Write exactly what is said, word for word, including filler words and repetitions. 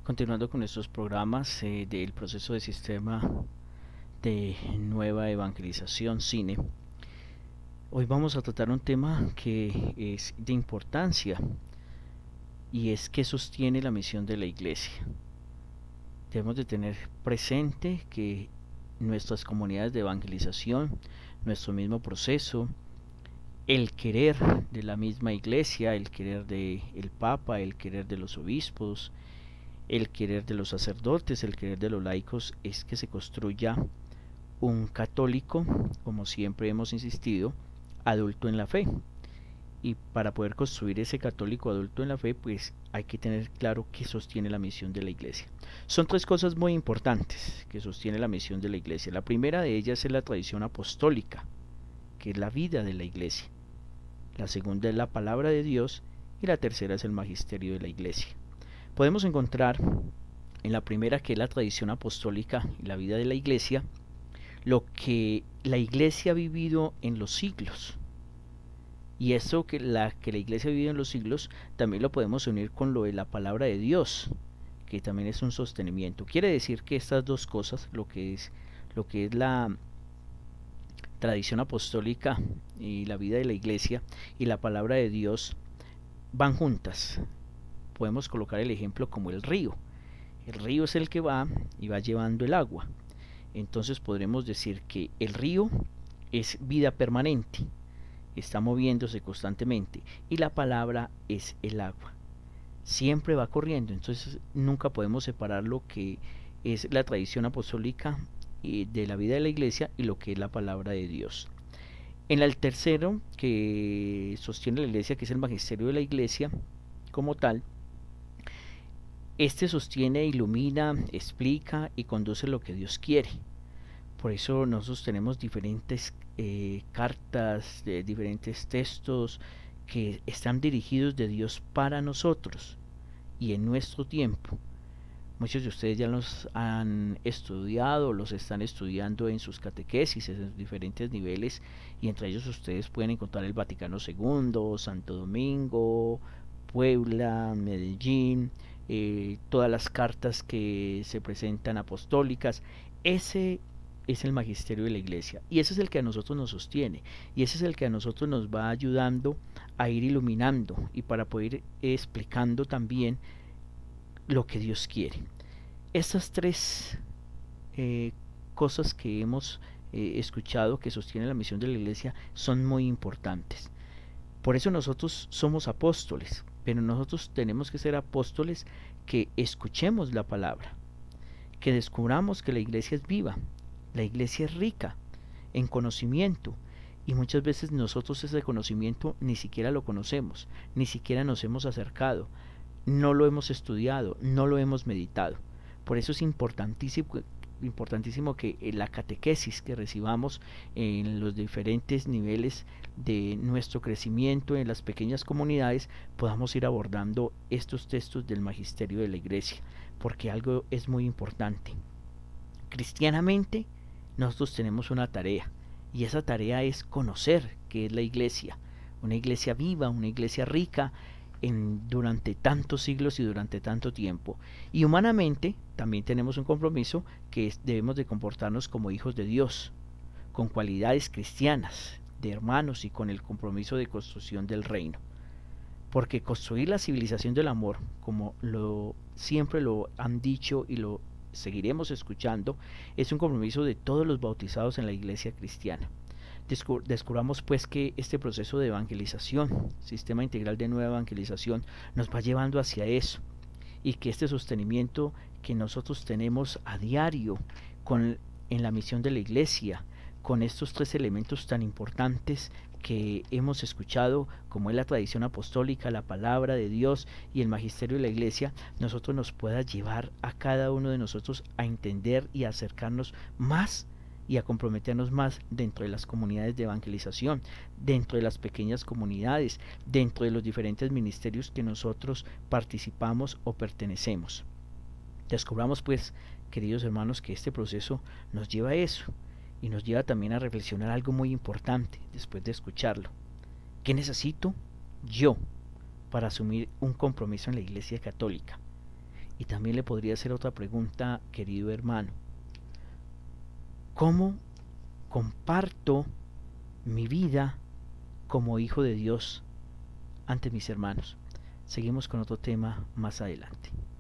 Continuando con estos programas eh, del proceso de sistema de nueva evangelización cine, hoy vamos a tratar un tema que es de importancia y es que sostiene la misión de la iglesia. Debemos de tener presente que nuestras comunidades de evangelización, nuestro mismo proceso, el querer de la misma iglesia, el querer del Papa, el querer de los obispos, el querer de los sacerdotes, el querer de los laicos es que se construya un católico, como siempre hemos insistido, adulto en la fe. Y para poder construir ese católico adulto en la fe, pues hay que tener claro qué sostiene la misión de la iglesia. Son tres cosas muy importantes que sostiene la misión de la iglesia. La primera de ellas es la tradición apostólica, que es la vida de la iglesia. La segunda es la palabra de Dios y la tercera es el magisterio de la iglesia. Podemos encontrar en la primera, que es la tradición apostólica y la vida de la iglesia, lo que la iglesia ha vivido en los siglos. Y eso que la, que la iglesia ha vivido en los siglos también lo podemos unir con lo de la palabra de Dios, que también es un sostenimiento. Quiere decir que estas dos cosas, lo que es, lo que es la tradición apostólica y la vida de la iglesia y la palabra de Dios, van juntas. Podemos colocar el ejemplo como el río. El río es el que va y va llevando el agua. Entonces podremos decir que el río es vida permanente, está moviéndose constantemente, y la palabra es el agua. Siempre va corriendo, entonces nunca podemos separar lo que es la tradición apostólica de la vida de la iglesia y lo que es la palabra de Dios. En el tercero que sostiene la iglesia, que es el magisterio de la iglesia como tal, este sostiene, ilumina, explica y conduce lo que Dios quiere. Por eso nosotros tenemos diferentes eh, cartas, de diferentes textos que están dirigidos de Dios para nosotros y en nuestro tiempo. Muchos de ustedes ya los han estudiado, los están estudiando en sus catequesis, en diferentes niveles, y entre ellos ustedes pueden encontrar el Vaticano segundo, Santo Domingo, Puebla, Medellín, eh, todas las cartas que se presentan apostólicas. Ese es el magisterio de la iglesia y ese es el que a nosotros nos sostiene y ese es el que a nosotros nos va ayudando a ir iluminando y para poder ir explicando también lo que Dios quiere. Estas tres eh, cosas que hemos eh, escuchado que sostienen la misión de la iglesia son muy importantes. Por eso nosotros somos apóstoles, pero nosotros tenemos que ser apóstoles que escuchemos la palabra, que descubramos que la iglesia es viva, la iglesia es rica en conocimiento y muchas veces nosotros ese conocimiento ni siquiera lo conocemos, ni siquiera nos hemos acercado, no lo hemos estudiado, no lo hemos meditado. Por eso es importantísimo importantísimo que la catequesis que recibamos en los diferentes niveles de nuestro crecimiento en las pequeñas comunidades podamos ir abordando estos textos del magisterio de la iglesia, porque algo es muy importante. Cristianamente nosotros tenemos una tarea y esa tarea es conocer qué es la iglesia, una iglesia viva, una iglesia rica en, durante tantos siglos y durante tanto tiempo. Y humanamente también tenemos un compromiso que es, debemos de comportarnos como hijos de Dios, con cualidades cristianas, de hermanos y con el compromiso de construcción del reino. Porque construir la civilización del amor, como lo siempre lo han dicho y lo seguiremos escuchando, es un compromiso de todos los bautizados en la iglesia cristiana. Descubramos pues que este proceso de evangelización, sistema integral de nueva evangelización, nos va llevando hacia eso y que este sostenimiento que nosotros tenemos a diario con, en la misión de la iglesia, con estos tres elementos tan importantes que hemos escuchado, como es la tradición apostólica, la palabra de Dios y el magisterio de la iglesia, nosotros nos pueda llevar a cada uno de nosotros a entender y a acercarnos más y a comprometernos más dentro de las comunidades de evangelización, dentro de las pequeñas comunidades, dentro de los diferentes ministerios que nosotros participamos o pertenecemos. Descubramos pues, queridos hermanos, que este proceso nos lleva a eso y nos lleva también a reflexionar algo muy importante después de escucharlo. ¿Qué necesito yo para asumir un compromiso en la Iglesia Católica? Y también le podría hacer otra pregunta, querido hermano. ¿Cómo comparto mi vida como hijo de Dios ante mis hermanos? Seguimos con otro tema más adelante.